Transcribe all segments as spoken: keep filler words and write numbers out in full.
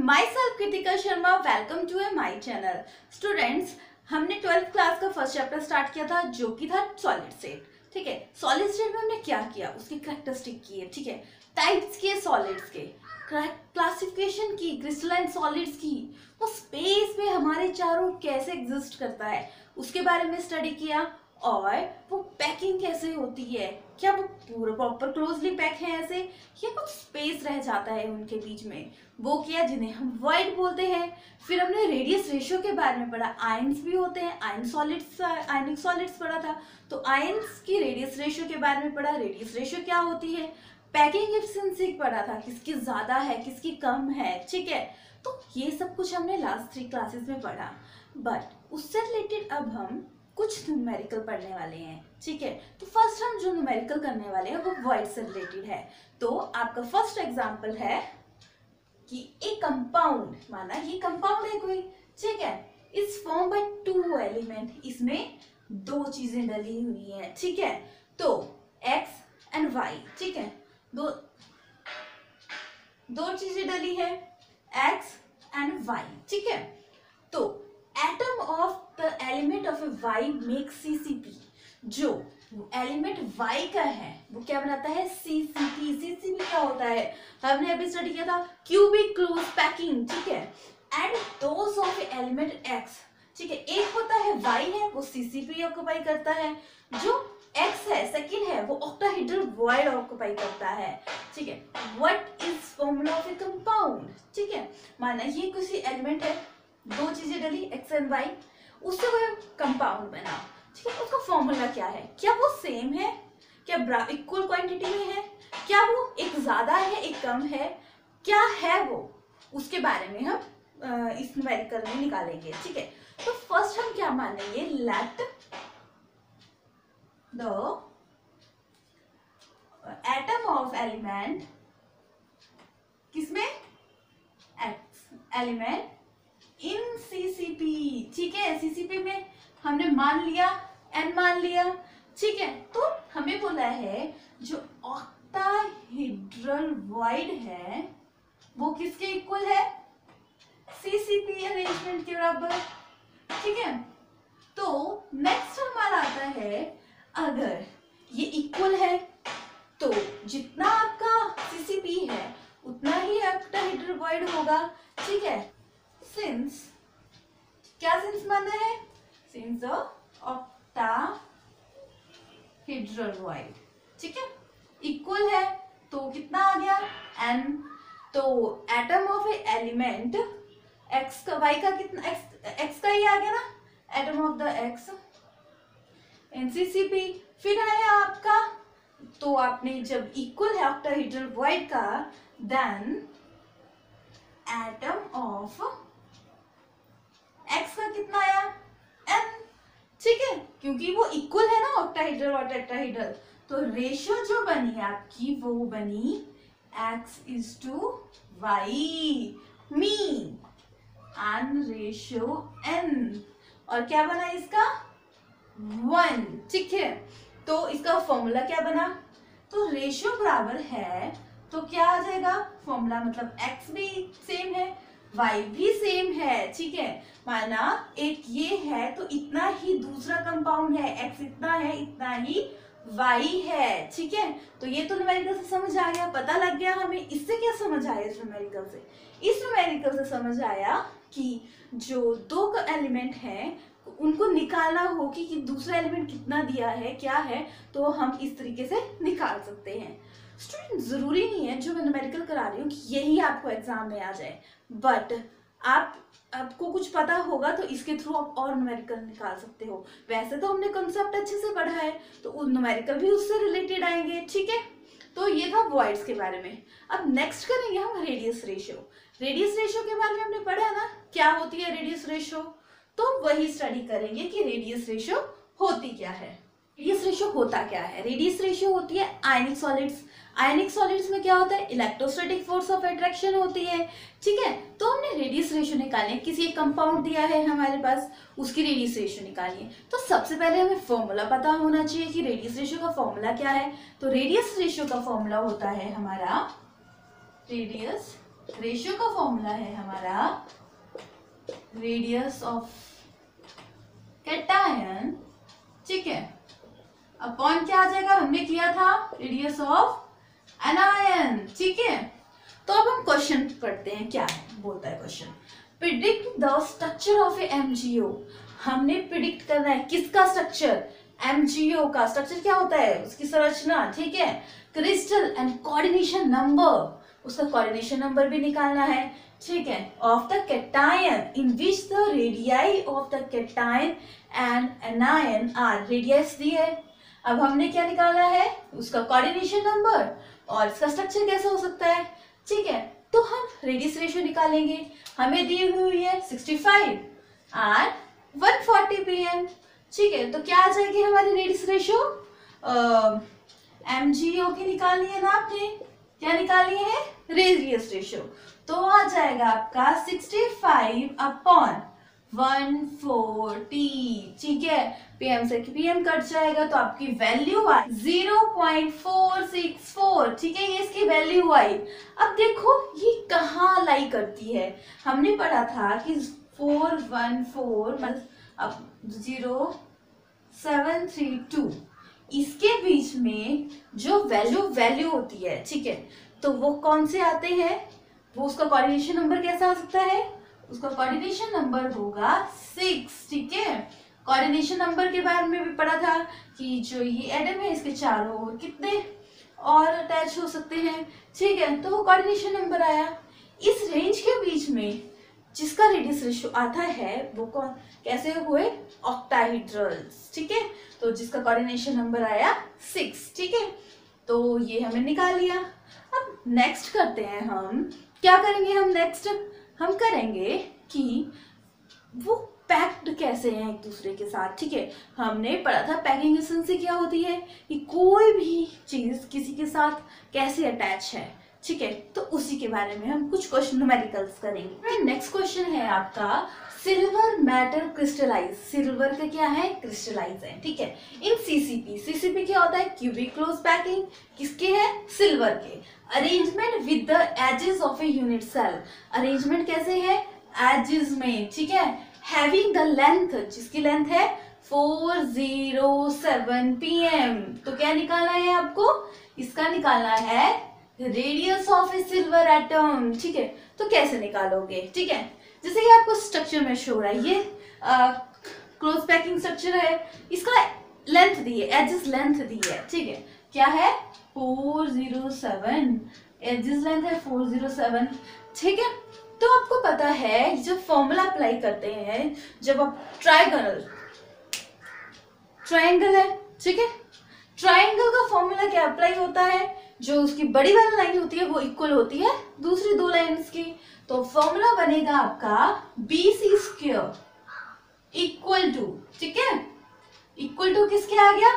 My self Kritika Sharma, welcome to my channel. Students, हमने twelfth class का first chapter start किया था जो कि था सॉलिड स्टेट। ठीक है, सॉलिड स्टेट में हमने क्या किया, उसकी कैरेक्टरिस्टिक की है, ठीक है, टाइप्स किए सॉलिड्स के, क्लासिफिकेशन की क्रिस्टलाइन सॉलिड्स की, वो स्पेस में हमारे चारों कैसे एग्जिस्ट करता है उसके बारे में स्टडी किया, और वो पैकिंग कैसे होती है, क्या वो पूरा प्रॉपर क्लोजली पैक है ऐसे, या कुछ स्पेस रह जाता है उनके बीच में, वो किया जिन्हें हम वॉइड बोलते हैं। फिर हमने रेडियस रेशियो के बारे में पढ़ा, आयंस भी होते हैं, आयन सॉलिड्स, आयनिक सॉलिड्स पढ़ा था, तो आयंस की रेडियस रेशियो के बारे में पढ़ा, रेडियस रेशियो क्या होती है, पैकिंग एफिशिएंसी पढ़ा था, किसकी ज्यादा है किसकी कम है, ठीक है। तो ये सब कुछ हमने लास्ट थ्री क्लासेस में पढ़ा, बट उससे रिलेटेड अब हम कुछ न्यूमेरिकल पढ़ने वाले हैं, ठीक है। तो फर्स्ट हम जो न्यूमेरिकल करने वाले हैं वो वॉइड से रिलेटेड है। तो आपका फर्स्ट एग्जांपल है कि एक कंपाउंड, माना ये कंपाउंड है कोई, ठीक है, is form by two element, इसमें दो चीजें डली हुई हैं, ठीक है। तो एक्स एंड वाई, ठीक है, दो दो चीजें डली है, एक्स एंड वाई, ठीक है। तो atom of the element of a Y make C C P, जो एलिमेंट वाई का है वो क्या बनाता है, सी सी पी। सी सी पी क्या होता है, हमने अभी स्टडी किया था, क्यूबिक क्लोज पैकिंग, ठीक है। And those of element X, ठीक है, एक होता है वाई है, वो सी सी पी ऑक्युपाई करता है, जो एक्स है सेकंड है वो ऑक्टाहेड्रल वॉइड ऑक्युपाई करता है, ठीक है। What is formula of a compound, ठीक है, माना ये किसी एलिमेंट है, दो चीजें डली एक्स एंड वाई, उससे कोई कंपाउंड बना, ठीक है, उसका फॉर्मूला क्या है, क्या वो सेम है, क्या इक्वल क्वांटिटी में है, क्या वो एक ज्यादा है एक कम है, क्या है वो, उसके बारे में हम इस न्यूमेरिकल में निकालेंगे, ठीक है। तो फर्स्ट हम क्या मानेंगे, let the atom of element, किसमें, X element in C C P, ठीक है, सी सी पी में हमने मान लिया एन मान लिया, ठीक है। तो हमें बोला है जो ऑक्टाहेड्रल वॉइड है वो किसके इक्वल है, सी सी पी अरेंजमेंट के बराबर, ठीक है। तो नेक्स्ट हमारा आता है, अगर ये इक्वल है तो जितना आपका सी सी पी है उतना ही ऑक्टाहेड्रल वॉइड होगा, ठीक है। सिंस क्या सिंस माना है, सिंस ऑक्टाहेड्रल वॉइड, ठीक है, इक्वल है तो कितना आ गया एन, तो atom of a element X का, वाई का कितना, एक्स एक्स का ही आ गया ना, atom of the X in C C P. फिर आया आपका, तो आपने जब इक्वल है ऑक्टाहेड्रल वॉइड का, देन एटम ऑफ एक्स का कितना आया एन, ठीक है, क्योंकि वो इक्वल है ना ऑक्टाहेड्रल और टेट्राहेड्रल, तो रेशियो जो बनी आपकी वो बनी X is to Y, me and ratio N, और क्या बना इसका वन, ठीक है। तो इसका फॉर्मूला क्या बना, तो रेशियो बराबर है तो क्या आ जाएगा फॉर्मूला, मतलब एक्स भी सेम है y भी सेम है, ठीक है, माना एक ये है तो इतना ही दूसरा कंपाउंड है, x इतना है इतना ही y है, ठीक है। तो ये तो न्यूमेरिकल से समझ आ गया, पता लग गया हमें। इससे क्या समझ आया, इस न्यूमेरिकल से इस न्यूमेरिकल से समझ आया कि जो दो एलिमेंट हैं उनको निकालना हो कि, कि दूसरा एलिमेंट कितना दिया है क्या है, तो हम इस तरीके से निकाल सकते हैं। स्टूडेंट, जरूरी नहीं है जो मैं न्यूमेरिकल करा रही हूँ कि यही आपको एग्जाम में आ जाए, बट आप आपको कुछ पता होगा तो इसके थ्रू आप और न्यूमेरिकल निकाल सकते हो। वैसे तो हमने कॉन्सेप्ट अच्छे से पढ़ा है तो न्यूमेरिकल भी उससे रिलेटेड आएंगे, ठीक है। तो ये था वॉइड्स के बारे में। अब नेक्स्ट करेंगे हम रेडियस रेशियो। रेडियस रेशियो के बारे में हमने पढ़ा है ना, क्या होती है रेडियस रेशियो, तो वही स्टडी करेंगे कि रेडियस रेशियो होती क्या है। रेडियस रेशियो होता क्या है, रेडियस रेशियो होती है आयनिक सॉलिड्स। आयनिक सॉलिड्स में क्या होता है, इलेक्ट्रोस्टैटिक फोर्स ऑफ अट्रैक्शन होती है, ठीक है। तो हमने रेडियस रेशियो निकालनी है, किसी एक कंपाउंड दिया है हमारे पास, उसकी रेडियस रेशियो निकालिए। तो सबसे पहले हमें फॉर्मूला पता होना चाहिए कि रेडियस रेशियो का फॉर्मूला क्या है। तो रेडियस रेशियो का फॉर्मूला होता है हमारा रेडियस रेशियो का फॉर्मूला है हमारा रेडियस ऑफ कैटायन, ठीक है, अपॉन क्या आ जाएगा, हमने किया था रेडियस ऑफ एनायन, ठीक है। तो अब हम क्वेश्चन पढ़ते हैं, क्या है बोलता है question, predict the structure of a MgO. हमने प्रिडिक्ट करना है किसका स्ट्रक्चर, एमजीओ का। स्ट्रक्चर क्या होता है, उसकी संरचना, ठीक है, क्रिस्टल एंड कोऑर्डिनेशन नंबर, उसका कोऑर्डिनेशन नंबर भी निकालना है, ठीक है, of the cation in which the radii of the cation and anion are, radius दी है। अब हमने क्या निकालना है, उसका कोऑर्डिनेशन नंबर और इसका स्ट्रक्चर कैसे हो सकता है, ठीक है। तो हम रेडियस रेशियो निकालेंगे, हमें दी हुई है सिक्सटी फाइव और वन फोर्टी पीएम, ठीक है। तो क्या आ जाएगी हमारी रेडियस रेशियो, एमजीओ की निकालनी है ना आपने, क्या निकालनी है, रेडियस रेशियो। तो आ जाएगा आपका sixty five upon one forty, ठीक है, पीएम से पीएम कट जाएगा तो आपकी वैल्यू आई zero point four six four, ठीक है, ये इसकी वैल्यू आई। अब देखो ये कहाँ लाई करती है, हमने पढ़ा था कि फोर वन फोर अब जीरो सेवन थ्री टू, इसके बीच में जो वैल्यू वैल्यू होती है, ठीक है, तो वो कौन से आते हैं, वो उसका कोऑर्डिनेशन नंबर कैसा आ सकता है, उसका कोऑर्डिनेशन नंबर होगा सिक्स, ठीक है। कोऑर्डिनेशन नंबर के बारे में भी पढ़ा था कि जो ये एटम है इसके चारों ओर कितने और अटैच हो सकते हैं, ठीक है, तो वो कोऑर्डिनेशन नंबर आया। इस रेंज के बीच में जिसका रेडियस रेशियो आता है वो कौन, कैसे हुए, ऑक्टाहेड्रल्स, ठीक है, तो जिसका कोऑर्डिनेशन नंबर आया सिक्स, ठीक है, तो ये हमने निकाल लिया। अब नेक्स्ट करते हैं हम, क्या करेंगे हम नेक्स्ट, हम करेंगे कि वो पैक्ड कैसे हैं एक दूसरे के साथ, ठीक है। हमने पढ़ा था पैकिंग एसेंसी क्या होती है, कि कोई भी चीज किसी के साथ कैसे अटैच है, ठीक है, तो उसी के बारे में हम कुछ क्वेश्चन न्यूमेरिकल्स करेंगे। नेक्स्ट क्वेश्चन है आपका सिल्वर मैटर क्रिस्टलाइज, सिल्वर का क्या है, क्रिस्टलाइज है, ठीक है, इन सीसीपी। सीसीपी क्या होता है, क्यूबिक क्लोज पैकिंग, किसके है, सिल्वर के। Arrangement with the edges of a unit cell, arrangement कैसे है, एजेस में, ठीक है। हैविंग द लेंथ, जिसकी लेंथ है फोर जीरो सेवन पीएम, तो क्या निकालना है आपको, इसका निकालना है radius of a silver atom, ठीक है। तो कैसे निकालोगे, ठीक है, जैसे कि आपको स्ट्रक्चर में शो हो रहा है, ये क्लोज पैकिंग स्ट्रक्चर है, इसका लेंथ दी है, एजेस लेंथ दी है, ठीक है, क्या है four zero seven, edges length है फोर जीरो सेवन, ठीक है। तो आपको पता है जब फॉर्मूला अप्लाई करते हैं, जब आप ट्राइगोनल ट्रायंगल है, ठीक है, ट्रायंगल का फॉर्मूला क्या अप्लाई होता है, जो उसकी बड़ी वाली लाइन होती है वो इक्वल होती है दूसरी दो लाइंस की, तो फॉर्मूला बनेगा आपका B C square equal to, ठीक है, इक्वल टू किसके आ गया,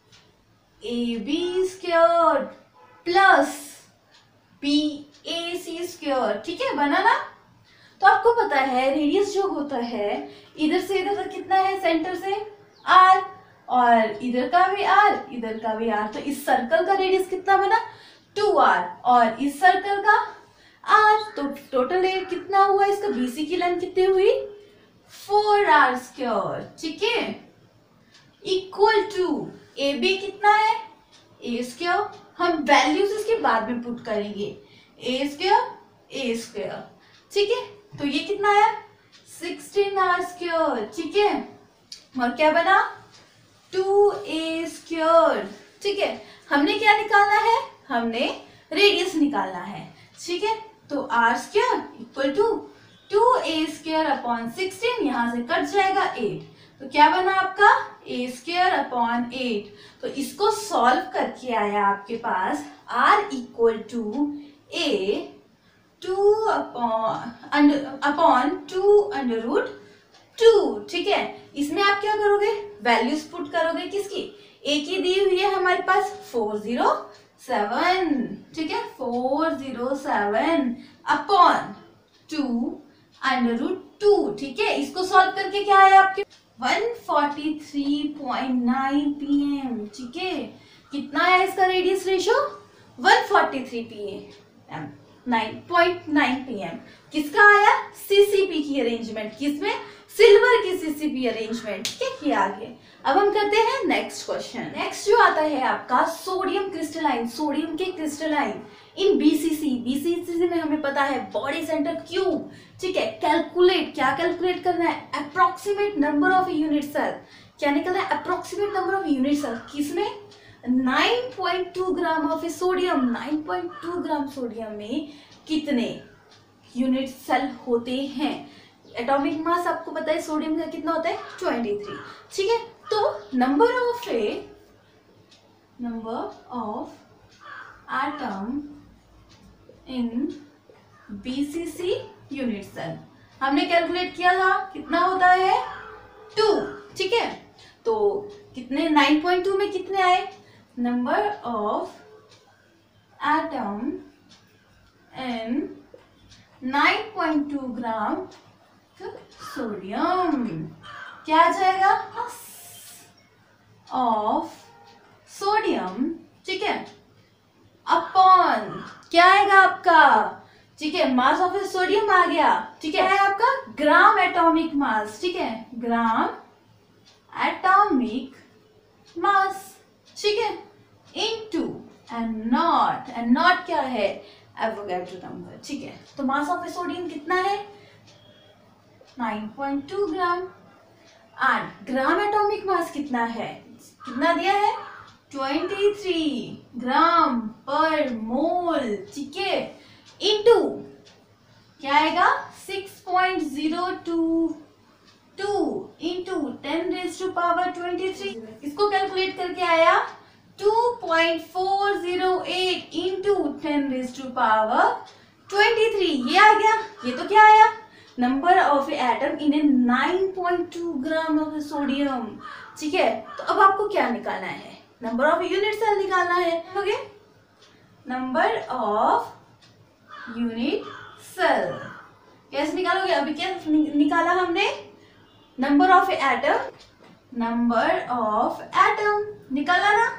A B square plus B A C square, ठीक है, बना ना। तो आपको पता है रेडियस जो होता है इधर से इधर तक कितना है, सेंटर से आर, और इधर का भी आर, इधर का भी आर, तो इस सर्कल का रेडियस कितना बना, टू आर, और इस सर्कल का आर, तो टोटल कितना हुआ, इसका बीसी की लेंथ कितनी हुई, फोर आर स्क्वायर, ठीक है, इक्वल टू ए बी कितना है, ए स्क्वायर, हम वैल्यूज इसके बाद में पुट करेंगे, ए स्क्वायर ए स्क्वायर, ठीक है, तो ये कितना है सिक्सटीन आर स्क्वायर, ठीक है, और क्या बना टू ए स्क्वायर, ठीक है। हमने क्या निकालना है, हमने रेडियस निकालना है, ठीक है, तो R square equal to two A square upon sixteen, यहां से कट जाएगा एट, तो क्या बना आपका ए स्क्वायर अपॉन एट। तो इसको सॉल्व करके आया आपके पास R equal to A two upon upon two under root two, ठीक है। इसमें आप क्या करोगे, वैल्यूज पुट करोगे किसकी, ए की दी हुई है हमारे पास फोर जीरो सेवन, ठीक है, four zero seven upon two under root two, ठीक है। इसको सॉल्व करके क्या आया आपके one forty three point nine pm, ठीक है, कितना आया इसका radius ratio one forty three pm, nine point nine pm. किसका आया? सीसीपी की अरेंजमेंट, किसमें? सिल्वर की सीसीपी अरेंजमेंट के किया गया। अब हम करते हैं नेक्स्ट क्वेश्चन। नेक्स्ट जो आता है आपका सोडियम क्रिस्टलाइन, सोडियम के क्रिस्टलाइन इन बीसीसी। बीसीसी में हमें पता है बॉडी सेंटर क्यूब, ठीक है। कैलकुलेट, क्या कैलकुलेट करना है? Approximate number of unit cell, क्या निकलना है? Approximate number of unit cell, किसमें? Nine point two gram of sodium, nine point two gram sodium में कितने यूनिट सेल होते हैं? एटॉमिक मास आपको पता है सोडियम का कितना होता है? ट्वेंटी थ्री, ठीक है। तो number of a number of atom in BCC unit cell हमने कैलकुलेट किया था, कितना होता है? टू, ठीक है। तो कितने? नाइन पॉइंट टू में कितने आए? Number of atom in nine point two gram sodium, क्या आ जाएगा? ऑफ सोडियम, ठीक है, अपॉन क्या आएगा आपका? ठीक है, मास ऑफ सोडियम आ गया, ठीक है, है आपका ग्राम एटॉमिक मास, ठीक है, ग्राम एटॉमिक मास, ठीक है, into N nought, N nought क्या है? एवोगैड्रो नंबर, ठीक है। तो मास ऑफ सोडियम कितना है? Nine point two gram. And gram atomic mass कितना है? कितना दिया है? Twenty three gram per mole, ठीक है, इनटू क्या आएगा? Six point zero two two into ten raise to power twenty three. इसको कैलकुलेट करके आया two point four zero eight into ten raise to power twenty three. ये आ गया। ये तो क्या आया? Number of atom in a nine point two gram of sodium, ठीक है। तो अब आपको क्या निकालना है? नंबर ऑफ यूनिट सेल निकालना है। Okay, number of unit cell कैसे निकालोगे? अभी क्या निकाला हमने? Number of atom, number of atom निकाला ना,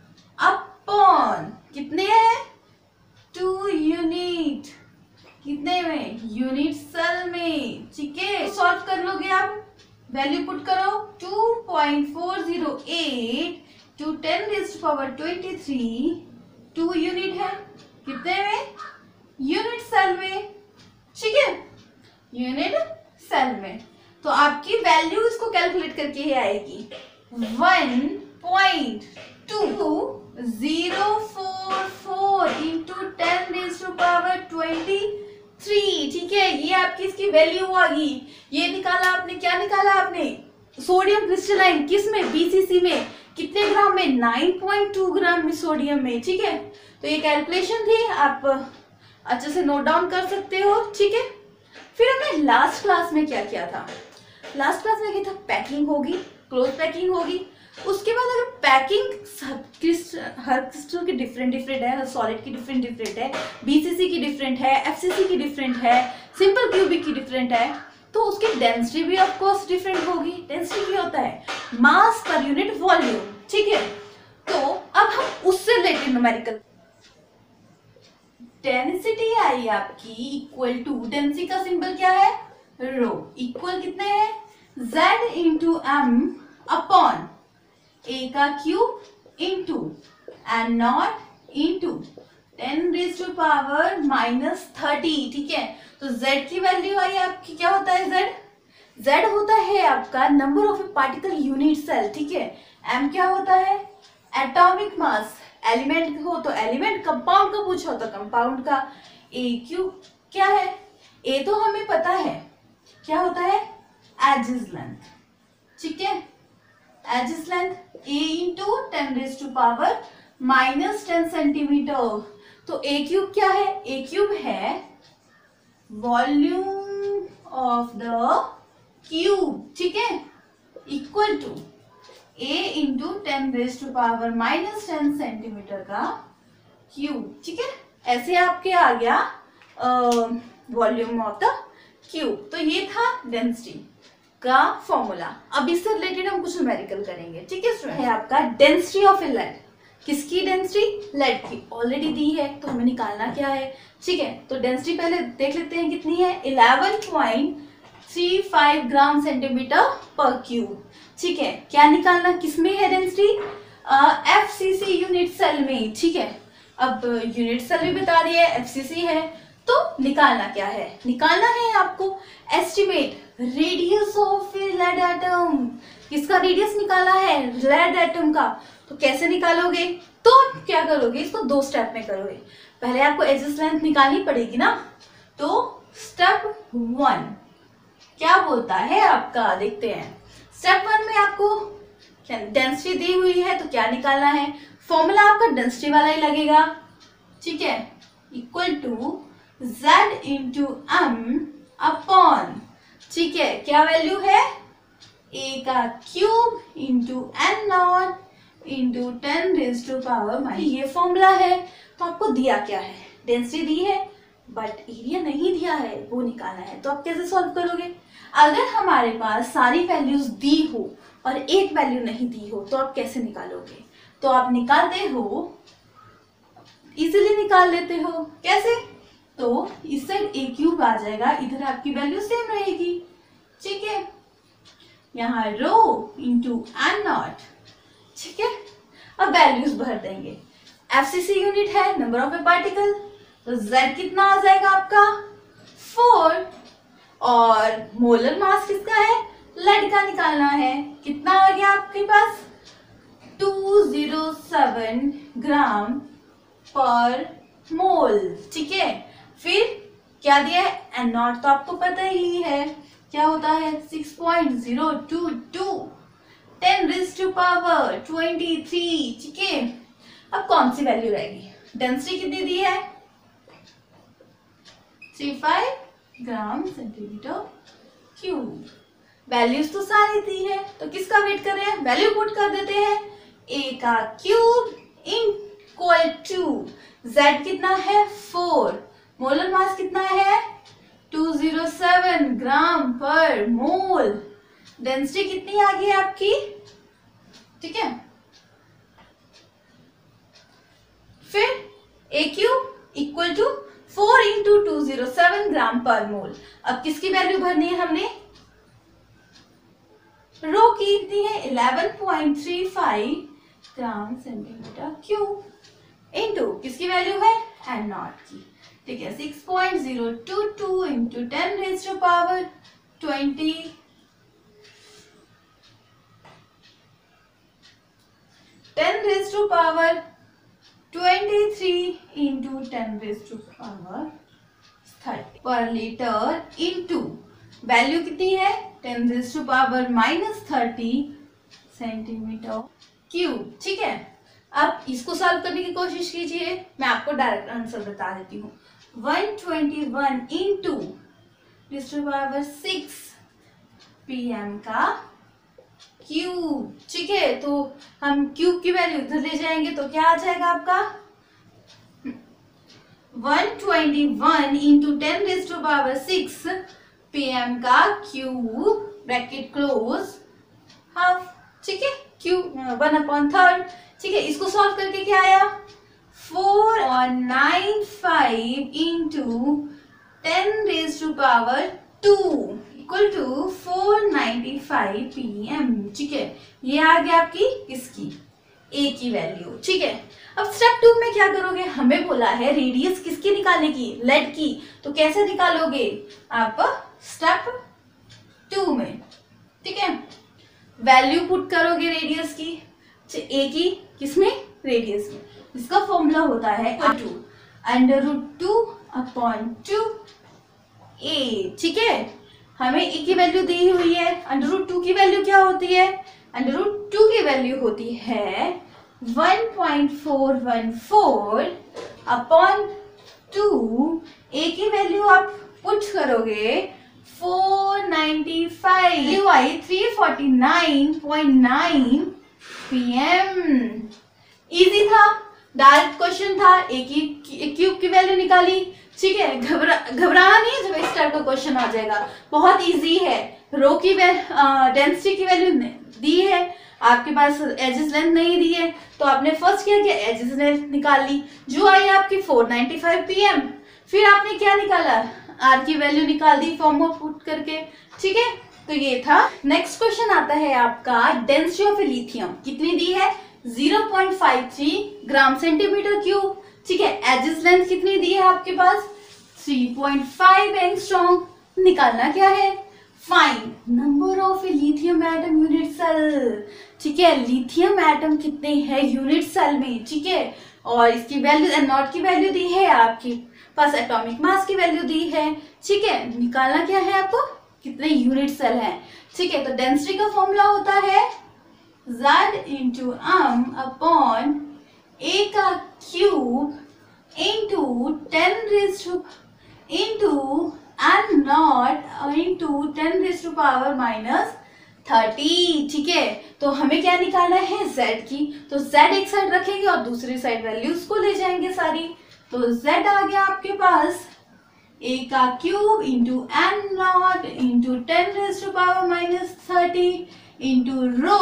अपॉन कितने हैं? टू यूनिट, कितने में? यूनिट सेल में, ठीक है। सॉल्व कर लोगे आप, वैल्यू पुट करो, two point four zero eight to ten raised to power twenty three, two unit है, कितने में? यूनिट सेल में, ठीक है, यूनिट सेल में। तो आपकी वैल्यू इसको कैलकुलेट करके ही आएगी one point two zero four four into ten raised to power twenty three, ठीक है। ये आपकी इसकी वैल्यू आ गई। ये निकाला आपने, क्या निकाला आपने? सोडियम क्रिस्टलाइन, किस में? बीसीसी में। कितने ग्राम में? नाइन पॉइंट टू ग्राम में सोडियम में, ठीक है। तो ये कैलकुलेशन थी, आप अच्छे से नोट डाउन कर सकते हो, ठीक है। फिर हमने लास्ट क्लास में क्या किया था? लास्ट क्लास में क्या था? पैकिंग होगी, क्लोज पैकिंग होगी। उसके बाद अगर पैकिंग सब क्रिस्टल, हर क्रिस्टल की डिफरेंट डिफरेंट है, हर सॉलिड की डिफरेंट डिफरेंट है, बीसीसी की डिफरेंट है, एफसीसी की डिफरेंट है, सिंपल क्यूबिक की डिफरेंट है, तो उसकी डेंसिटी भी ऑफ कोर्स डिफरेंट होगी। डेंसिटी क्या होता है? मास पर यूनिट वॉल्यूम, ठीक है। तो अब हम उससे रिलेटेड न्यूमेरिकल, डेंसिटी आई आपकी इक्वल टू, डेंसिटी का सिंबल क्या है? रो, इक्वल कितने है? Z इंटू एम अपॉन ए का cube into N nought into ten raise to power minus thirty, ठीक है। तो Z की वैल्यू आई आपकी, क्या होता है Z? Z होता है आपका number of particle unit cell, ठीक है। M क्या होता है? Atomic mass. एलिमेंट हो तो एलिमेंट, कंपाउंड का पूछो तो कंपाउंड का। ए क्यूब क्या है? ए तो हमें पता है क्या होता है? एजिस लेंथ, ठीक है। Edges length A into ten raise to power minus ten centimetre. तो ए क्यूब क्या है? ए क्यूब है वॉल्यूम ऑफ द क्यूब, ठीक है, equal to A into ten raise to power minus ten centimetre का cube, ठीक है। ऐसे आपके आ गया वॉल्यूम ऑफ द क्यूब। तो ये था डेंसिटी का फॉर्मूला। अब इससे रिलेटेड हम कुछ न्यूमेरिकल करेंगे, ठीक है स्टूडेंट। है आपका डेंसिटी ऑफ ए लेड, किसकी डेंसिटी? लेड की। ऑलरेडी दी है तो हमें निकालना क्या है, ठीक है। तो डेंसिटी पहले देख लेते हैं कितनी है, eleven point three five gram centimetre per cube, ठीक है। क्या निकालना, किसमें है डेंसिटी? एफसीसी यूनिट सेल में, ठीक है। अब यूनिट सेल भी बता रही है, एफसीसी है, तो निकालना क्या है, निकालना है आपको estimate radius of lead atom. किसका रेडियस निकालना है? लेड एटम का। तो कैसे निकालोगे? तो क्या करोगे, इसको दो स्टेप में करोगे। पहले आपको एजेस लेंथ निकालनी पड़ेगी ना, तो स्टेप वन क्या बोलता है आपका, देखते हैं। स्टेप वन में आपको डेंसिटी दी हुई है तो क्या निकालना है, फॉर्मूला आपका डेंसिटी वाला ही लगेगा, ठीक है। Equal to Z into M upon, ठीक है, क्या वैल्यू है, ए का cube into N nought into ten raise to power minus, ये फॉर्मूला है। तो आपको दिया क्या है, डेंसिटी दी है बट एरिया नहीं दिया है, वो निकालना है। तो आप कैसे सॉल्व करोगे? अगर हमारे पास सारी वैल्यूज दी हो और एक वैल्यू नहीं दी हो तो आप कैसे निकालोगे? तो आप निकालते हो, इजीली निकाल लेते हो। कैसे? तो इस साइड ए क्यूब आ जाएगा, इधर आपकी वैल्यू सेम रहेगी, ठीक है। यहाँ रो इंटू एन नॉट, ठीक है। अब वैल्यूज भर देंगे। एफसीसी यूनिट है नंबर ऑफ ए पार्टिकल, तो Z कितना आ जाएगा आपका फोर, और मोलर मास किसका है, लेड का निकालना है। कितना आ गया आपके पास, two zero seven gram per mole, ठीक है। फिर क्या दिया है, एन नॉट तो आपको पता ही है क्या होता है, six point zero two two ten raise to power twenty three, ठीक है। अब कौन सी वैल्यू रहेगी, डेंसिटी कितनी दी है, three five gram centimetre cube. Values तो सारी दी है, तो किसका वेट कर रहे हैं, वैल्यू पुट कर देते हैं। ए का क्यूब इक्वल टू Z कितना है फोर, मोलर मास कितना है to zero seven gram per mole, density कितनी आ गई आपकी, ठीक है। फिर a cube equal to four into two zero seven gram per mole. अब किसकी वैल्यू भरनी है हमने, रो की कितनी है eleven point three five gram centimetre cube, into किसकी वैल्यू है एन नॉट की, ठीक है, six point zero two two into ten raise to power twenty, ten raise to power twenty three into ten raise to power thirty per litre, into value कितनी है ten raise to power minus thirty centimetre cube, ठीक है। अब इसको solve करने की कोशिश कीजिए, मैं आपको डायरेक्ट आंसर बता देती हूँ। One twenty one into raise to power six pm का क्यूब, ठीक है। तो हम क्यूब की वैल्यू इधर ले जाएंगे तो क्या आ जाएगा आपका one twenty one into ten raise to power six pm का क्यूब ब्रैकेट क्लोज हाफ, ठीक है, क्यूब वन अपॉन थर्ड, ठीक है। इसको सॉल्व करके क्या आया फोर और nine five into ten raise to power two equal to four ninety five pm, ठीक है। ये आ गया आपकी किसकी, ए की वैल्यू, ठीक है। अब स्टेप टू में क्या करोगे, हमें बोला है रेडियस किसकी निकालने की, लेड की, तो कैसे निकालोगे आप स्टेप टू में, ठीक है। वैल्यू पुट करोगे रेडियस की, ए की किसमें, रेडियस में। इसका फॉर्मूला होता है two under root two upon two a, ठीक है। हमें ए की वैल्यू दी हुई है, अंडर रूट टू की वैल्यू क्या होती है, अंडर रूट टू की वैल्यू होती है one point four one four upon two, a की वैल्यू आप पुट करोगे फोर नाइन्टी फाइव, यू आई three forty nine point nine pm. Easy था, डायरेक्ट क्वेश्चन था, ए की क्यूब की वैल्यू निकाली, ठीक है। घबरा घबराना नहीं जब इस टाइप का क्वेश्चन आ जाएगा, बहुत इजी है। रो की डेंसिटी की वैल्यू दी है, आपके पास एजेस लेंथ नहीं दी है, तो आपने फर्स्ट क्या किया, एजेस लेंथ निकाल ली, जो आई आपकी four ninety five p m. फिर आपने क्या निकाला, आर की वैल्यू निकाल दी फॉर्म में पुट करके, ठीक है। तो ये था। नेक्स्ट क्वेश्चन आता है आपका, डेंसिटी ऑफ लिथियम कितनी दी है, zero point five three gram centimetre cube, ठीक है। एजेस लेंथ कितनी दी है आपके पास, थ्री पॉइंट फाइव एंगस्ट्रॉम। निकालना क्या है, find number of lithium atom unit cell, ठीक है। लिथियम एटम कितने हैं यूनिट सेल में, ठीक है। और इसकी वैल्यू एन नॉट की वैल्यू दी है, आपके पास एटॉमिक मास की वैल्यू दी है, ठीक है। निकालना क्या है आपको, कितने यूनिट सेल हैं, ठीक है। तो डेंसिटी का फॉर्मूला होता है Z इंटू एम अपॉन ए का cube into ten raise to into N nought into ten raise to power minus thirty, ठीक है। तो हमें क्या निकालना है, Z की, तो Z एक साइड रखेंगे और दूसरी साइड वैल्यूज को ले जाएंगे सारी। तो Z आ गया आपके पास ए का cube into N nought into ten raise to power minus thirty into rho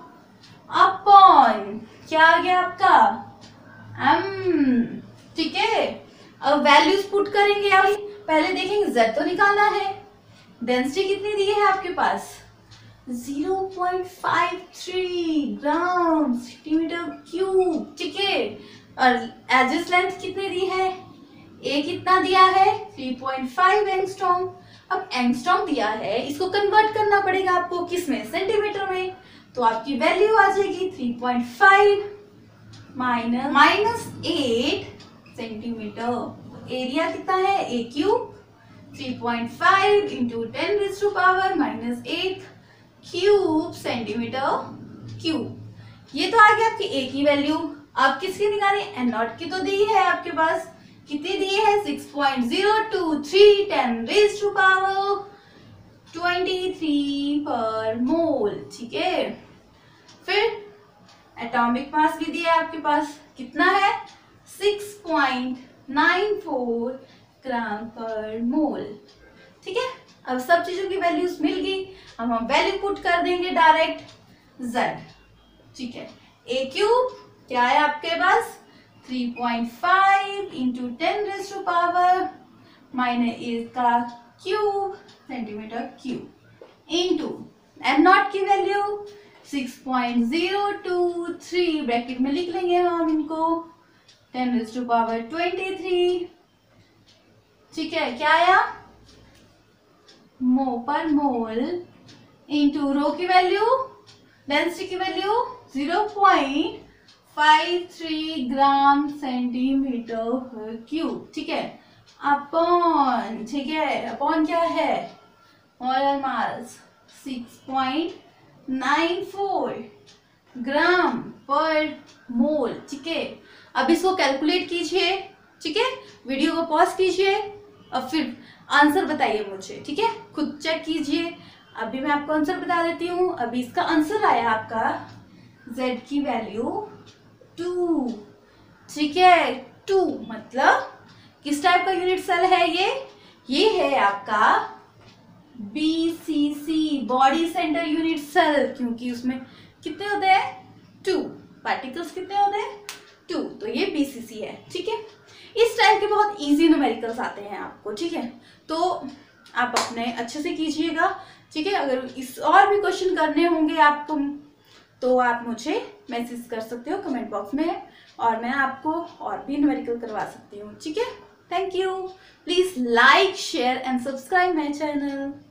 upon क्या आ गया आपका m, ठीक है। अब वैल्यूज पुट करेंगे, अभी पहले देखेंगे Z तो निकालना है। डेंसिटी कितनी दी है आपके पास, zero point five three gram centimetre cube, ठीक है। और एजेस लेंथ कितनी दी है, ए कितना दिया है, थ्री पॉइंट फाइव एंगस्ट्रॉम। अब एंगस्ट्रॉम दिया है, इसको कन्वर्ट करना पड़ेगा आपको किस में, सेंटीमीटर में। तो आपकी वैल्यू आ जाएगी three point five minus minus eight centimetre. Area कितना है, ए cube three point five into ten raise to power minus eight cube centimetre cube. ये तो आ गया आपकी ए की वैल्यू। अब किसकी निकाली, एन नॉट की तो दी है आपके पास, कितनी दी है, six point zero two three ten raise to power twenty three per mole, ठीक है। फिर एटॉमिक मास भी दिया है आपके पास, कितना है, six point nine four gram per mole, ठीक है। अब सब चीजों की वैल्यूज मिल गई, अब हम वैल्यू पुट कर देंगे डायरेक्ट Z, ठीक है। ए क्यूब क्या है आपके पास, three point five into ten raise to power minus a का cube centimetre cube into M nought की value six point zero two three, bracket में लिख लेंगे हम इनको, ten raise to power twenty three, ठीक है। क्या आया, मो पर मोल इंटू रो की वैल्यू, डेंसिटी की value zero point five three gram centimetre cube, ठीक है। अपॉन, ठीक है, अपॉन क्या है, molar mass six point nine four gram per mole, ठीक है। अब इसको कैलकुलेट कीजिए, ठीक है। वीडियो को पॉज कीजिए और फिर आंसर बताइए मुझे, ठीक है। खुद चेक कीजिए। अभी मैं आपको आंसर बता देती हूँ। अभी इसका आंसर आया आपका Z की वैल्यू टू, ठीक है। टू मतलब किस टाइप का यूनिट सेल है ये ये है आपका B C C, body centre unit cell, क्योंकि उसमें कितने होते हैं, टू पार्टिकल्स, कितने होते हैं, टू। तो ये बी सी सी है, ठीक है। इस टाइप के बहुत इजी न्यूमेरिकल्स आते हैं आपको, ठीक है। तो आप अपने अच्छे से कीजिएगा, ठीक है। अगर इस और भी क्वेश्चन करने होंगे आपको तो आप मुझे मैसेज कर सकते हो कमेंट बॉक्स में, और मैं आपको और भी न्यूमेरिकल करवा सकती हूँ, ठीक है। Thank you. Please like share and subscribe my channel.